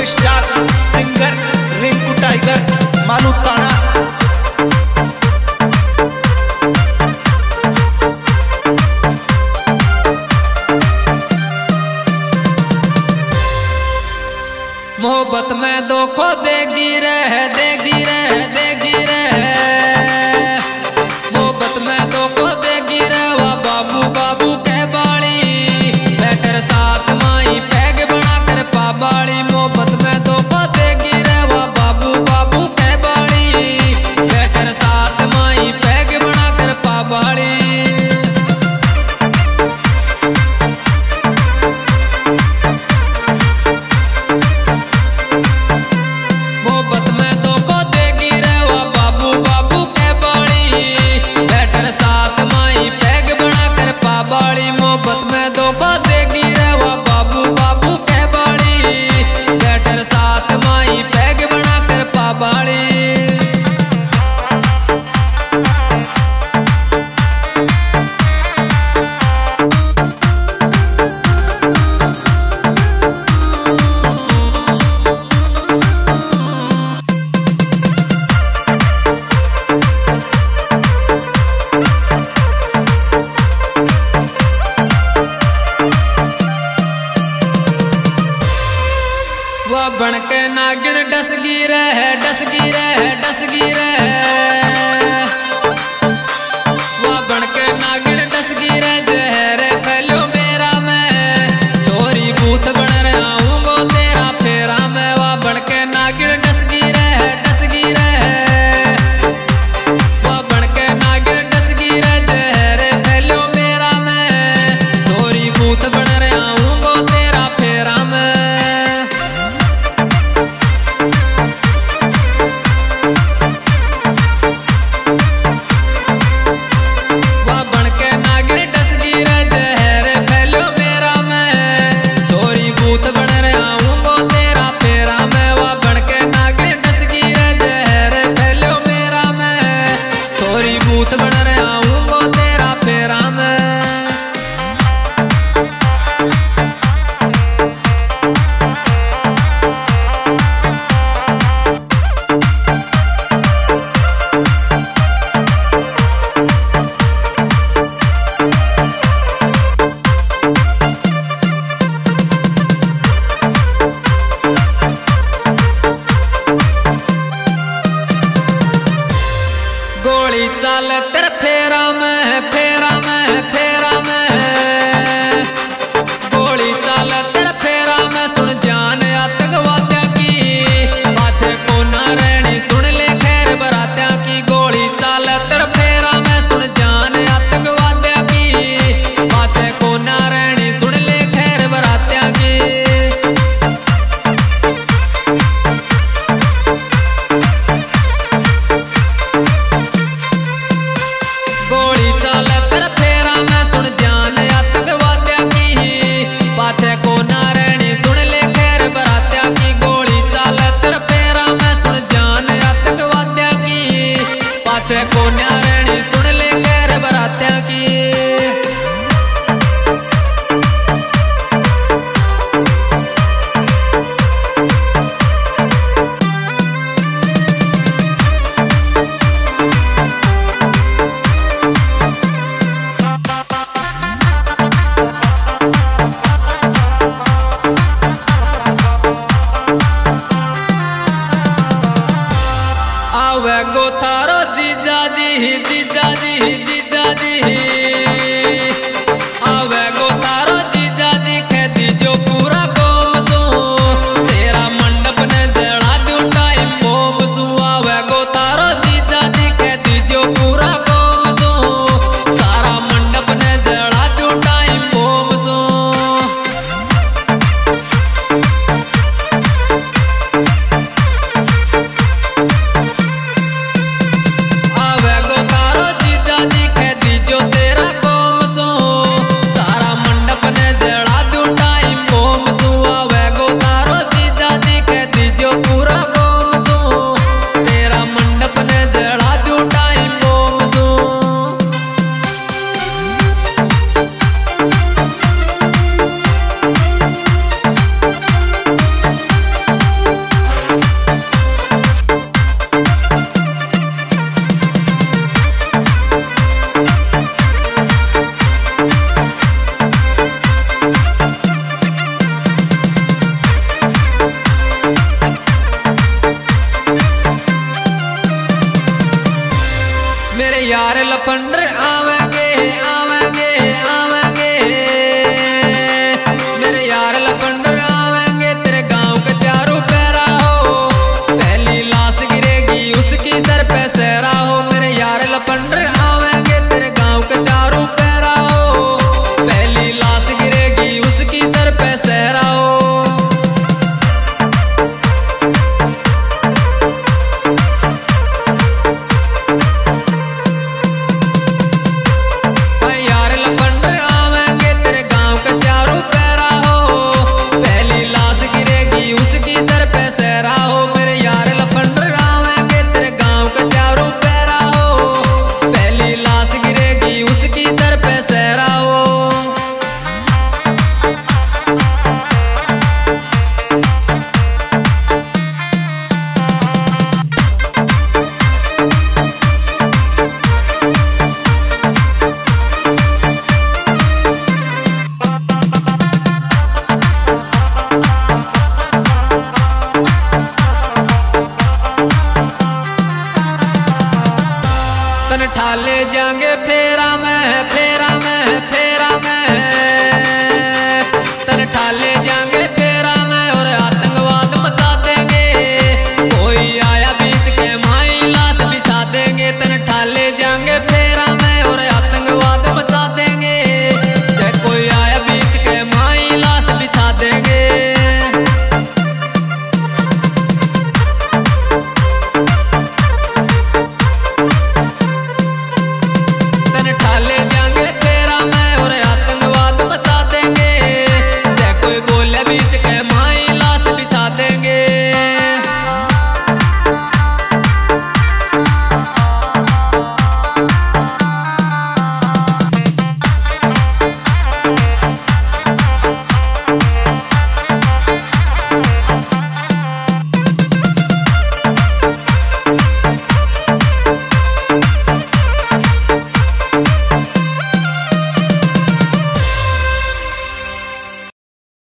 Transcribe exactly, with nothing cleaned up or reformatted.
Superstar singer Rinku tiger मानू ताना। मोहब्बत में धोखो देगी रह देगी रह देगी रह मोहब्बत में धोखो देगी रह वाह बाबू बाबू कह बाली बैठर साथ माई पैग बना कर पाबाली। मोहब्बत में धोखो देगी रह वाह बाबू बाबू कह बाली बैठर साथ माई पैग बना कर पाबाली। वह बन के नागिन डसगी रह डसगी रह डसगी रह वह बन के नागिन डसगी रह जहर फैलो मेरा मैं छोरी भूत बन रहा हूँ गो तेरा फेरा मैं। वह बन के नागिन डसगी रह डसगी रह वह बन के नागिन डसगी रह जहर फैलो मेरा मैं छोरी भूत बन रहा हूँ गो तेरा फेरा मैं। भूत बन रहा हूँ वो तेरा फेरा मैं। गोली चाल तेरे फेरा में फेरा में फेरा में गोली चाल तेरे फेरा में सुन जान आतंकवादिया की पाछे को ना रहनी सुन ले खैर बरातिया की। गोली चाल तेरे फेरा में सुन जान आतंकवादिया की पाछे को ना रहनी सुन ले खैर बरातिया की। पाछे को ना रहनी सुन ले खैर बरातिया की। गोली चाल तेरे फेरा में सुन जान आतंकवादिया की पाछे को ना रहनी सुन ले खैर बरातिया की। आवे गो थारो जीजा जी जीजा जी जीजा जी आवे गो थारो जीजा जी खेती जो पूरा गोम सो तेरा मंडप ने जड़ा दू टाइम मोम सू। आवे गो थारो जीजा जी खेती जो पूरा गोम सो सारा मंडप ने जड़ा दू टाइम मोम सो। जी खेती जो तेरा को यार लफंडर आवेंगे आवेंगे आवेंगे, मेरे यार लफंडर आवेंगे तेरे गांव के चारों पैरा हो, पहली लाश गिरेगी उसकी सर पे सहरा हो। मेरे यार लफंडर आवेंगे तेरे गांव के चारों पैरा हो, पहली लाश गिरेगी उसकी सर पे सहरा हो। तन ठाले जाएंगे फेरा में।